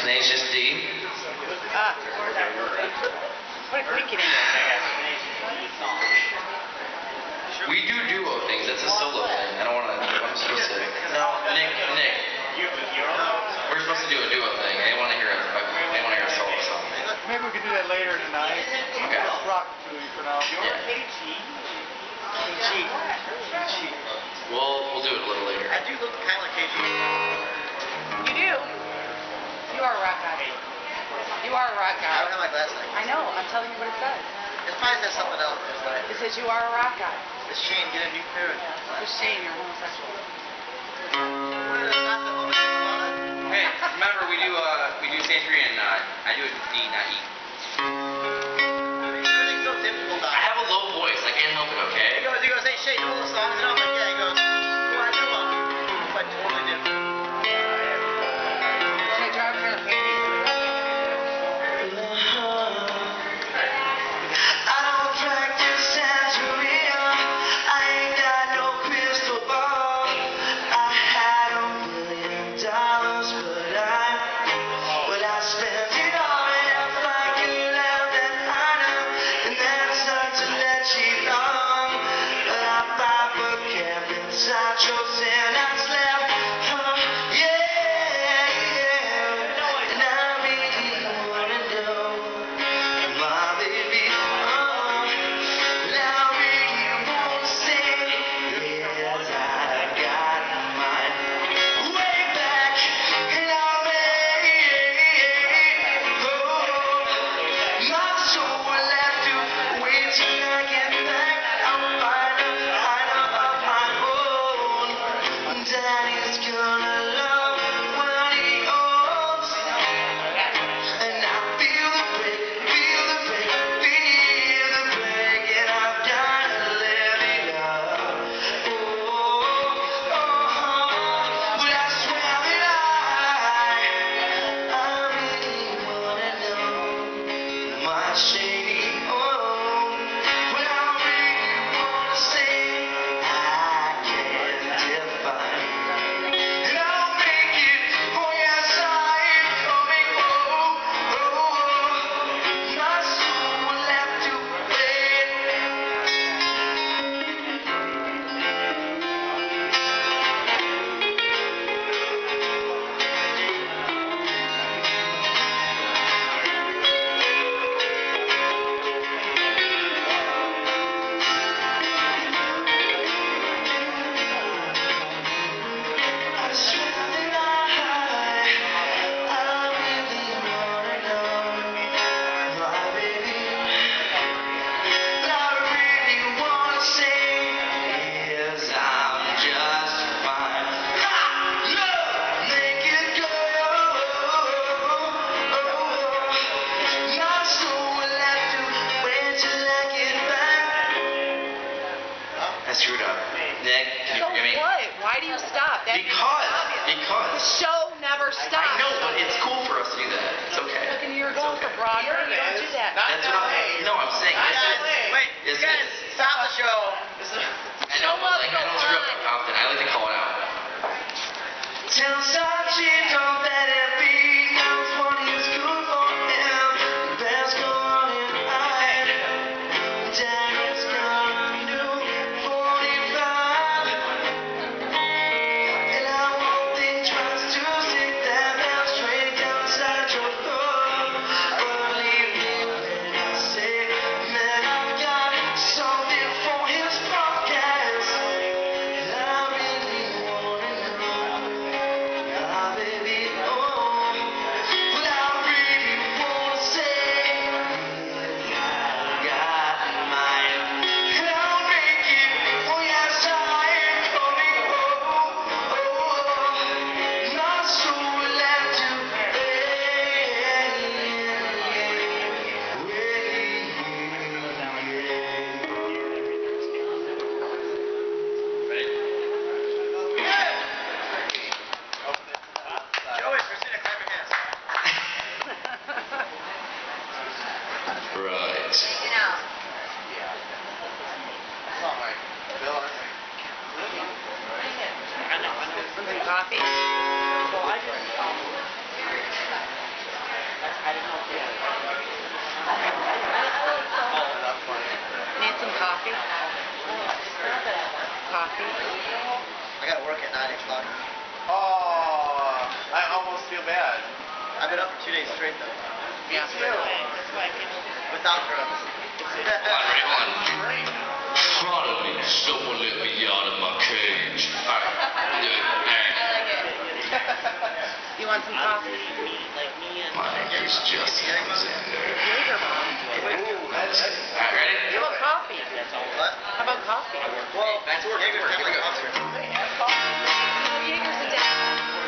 Tenacious D. What a quick it is. We do duo things. That's a solo thing. I don't want to. I'm supposed to. No, Nick. We're supposed to do a duo thing. They want to hear a solo song. Maybe we could do that later tonight. Okay. Rock to you for now. Yeah. KG. We'll do it a little later. I do look kind of like KG. You do. You are a rock guy. You are a rock I guy. don't have my glasses. I know. I'm telling you what it says. It probably says something else. It's like, It says you are a rock guy. it's Shane, get a new pair. It's Shane, you're homosexual. Hey, remember we do Century and I do it D, not E. Everything's so difficult now. I have a low voice. I can't help it. Okay. He goes, hey Shane, you know the songs? And I'm like, yeah. He goes, well, I know them. But totally different. Should I drive her to Hades? Screwed up. Nick, can you forgive me? What? Why do you stop? That's Because. the show never stops. I know, but it's cool for us to do that. It's okay. Look, and you're going for Broadway. You don't do that. That's what I'm saying. Wait, you guys, stop the show. I know, but like, I don't screw up often. I like to call it out. Tell Sachi, don't let it be. Knows what is good for him. Best go on and hide. Daddy's gonna do 45. And I won't think twice to stick that bell straight down inside your throat. Believe me when I say, man, I've got something for his podcast. And I really wanna know. I gotta work at 9 o'clock. Oh, I almost feel bad. I've been up for 2 days straight though. Yeah. Without drugs. Hold on, ready? Hold on. Finally, someone let me out of my cage. Alright, we'll do it. Alright. I like it. You want some coffee? My name is Justin. Jaeger bomb. Alright, ready? How about coffee? What? How about coffee? Well, Back to work. Jaeger's Here we definitely go. concert. Oh, Jaeger's a dad.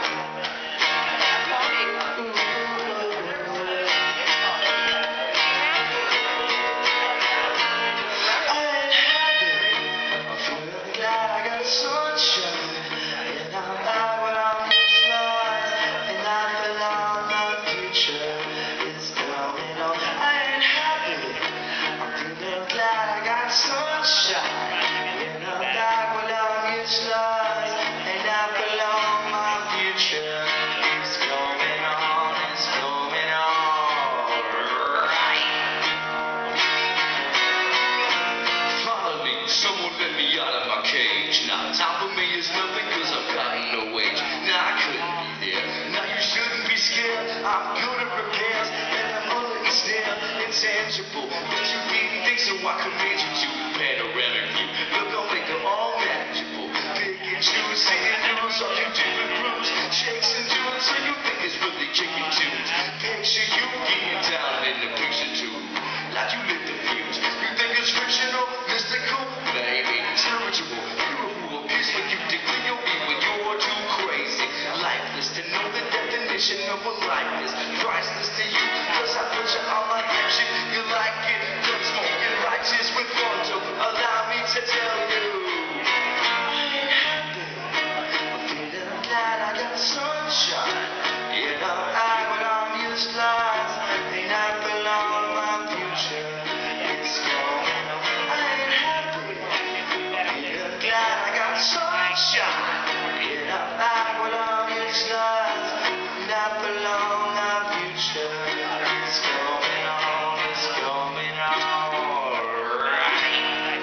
Someone let me out of my cage. Now time for me is nothing cause I've gotten no wage. Now I couldn't be there. Now you shouldn't be scared. I'm good at repairs and I'm unstable, intangible. But you need things so I command you to the panoramic view. Look, I'll make them all manageable. Pick and choose, singing dudes, all you different groups. Shakes and dudes, and you think it's really chicken tunes. Picture you getting down in the picture tube. Like you lit the fuse. You think it's fictional, mystical? Baby, spiritual, beautiful, peace when you declare your evil, you're too crazy. Lifeless to know the definition of a likeness. Priceless to you, cause I put you on my action. You like it, gun smoking, righteous with frontal. Allow me to tell you, I ain't happy. I'm feeling glad I got sunshine. You know, I would on use lies, and I belong my future. It's going on. I ain't happy. Glad I got sunshine. You know, I will always love, and I belong my future. It's going on, it's going on. Right.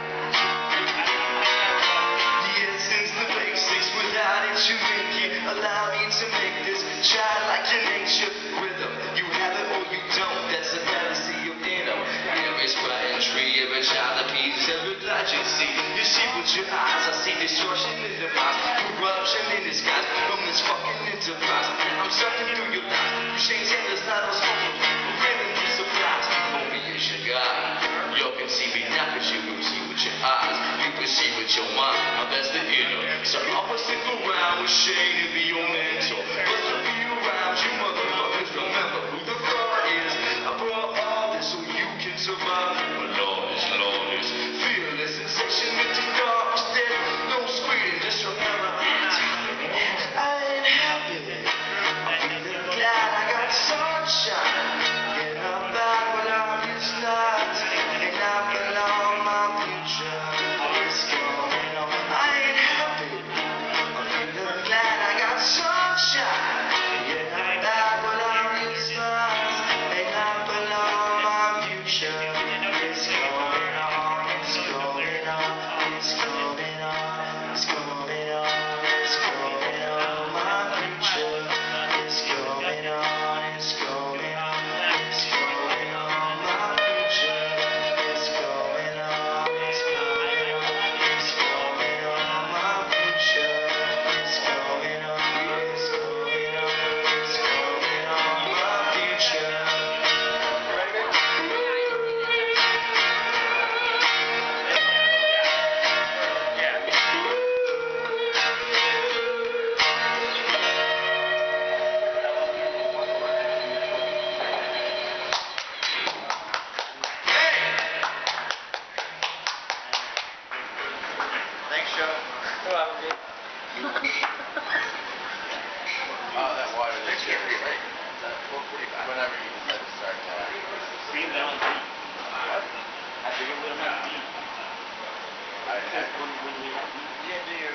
The essence, the basics, without it you make it. Allow me to make this child like your nature rhythm. You have it or you don't, that's the fallacy of dinner. Every spot entry, every child appeases, every light you see. You see with your eyes, I see distortion in the minds, corruption in disguise from this fucking enterprise. I'm sucking through your lies. You shake handles, not on smoking, rhythm you supplies. Only is your God. You can see me now cause you can see with your eyes. You can see with your mind, now that's the inner. So always stick around with shade and be your mentor. But to be around you motherfuckers, remember who the God is. I brought all this so you can survive. But Lord is fearless sensation into darkness. There's no screaming, just remember I ain't happy. I'm feeling glad I got sunshine. And I'm back without these lights. And I belong my future. It's going on. I ain't happy. I'm feeling glad I got sunshine. And I'm back without these lights. And I belong my future. It's going on. It's going on. It's going on. It's going on. It's going on. My future. It's going on. It's going on. It's going on. My future. It's going on. It's going on. It's going on. My future. It's going on. It's going on. It's going on. My future. Thanks, Joe. Oh, that water is Next year, right? 4:45. whenever you decide to start that. I figured we don't have to eat. You do your...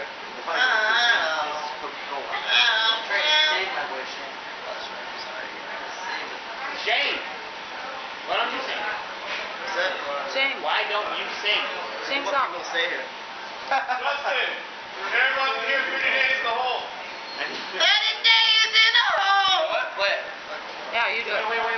Shane, why don't you sing? What's that? Sing. Why don't you sing? Sing What song. people say here? Justin, everyone can hear 30 days in the hole. 30 days in the hole. What? Play it. Yeah, you do it. Wait.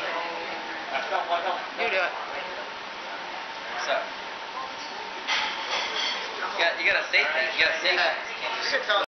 You do it. What's up? You gotta say things. You gotta say things. You should tell